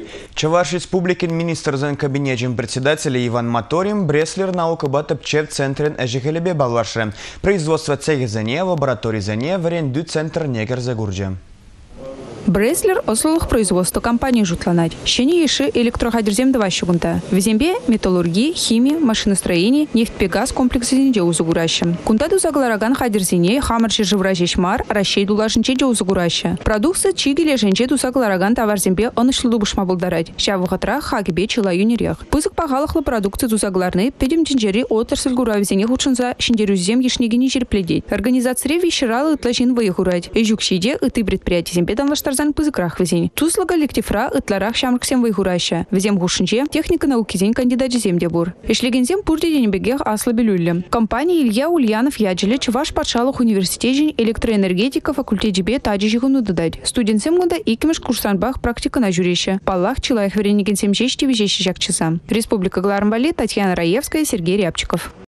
Чуваш республикин министрзен кабинетин председателя Иван Моторин Бреслер наука батапчев центрен эжихелебе балвашры. Производство цехизане, лабораторизане, варенду центр негр загурджа. Бреслер ослых производства компании жутланать. Щени еши электрохадерзем два щугунта. В зембе металлургии, химии, машиностроении, нефть-пегаз комплексы зенде узугураща. Кунтаду заглараган хадерзине, хамарши живражешмар, ращей дулашинче де узугураща. Продукция чигеле женче заглараган товар зембе онышлы бушма булдарать. Щавухатра хагибе чила юнирях. Пызык пахалахлы продукции загларны, педем тинжери отрасль гуравизене худшинза шиндерюзем ешнегини черпледеть. Организация вещералы тлачин выехурать. Эжукщиде и ты предприятие зембе данлаштар зан пызыкрах везень. Туслага лектифра ытларах шамрксем выйгураща. Везем гушинче техника науки зень кандидат земде бур. Эшлегензем пурде денебегех аслабелюлле. Компания Илья Ульянов яджеле Чуваш патшалых университете электроэнергетика факультете бе таджихуну дадать. Студентсем года икимеш курсанбах практика на жюрище. Палах чилаях веренигенсем чечти вежещи часа. Республика Гларамбали, Татьяна Раевская, Сергей Рябчиков.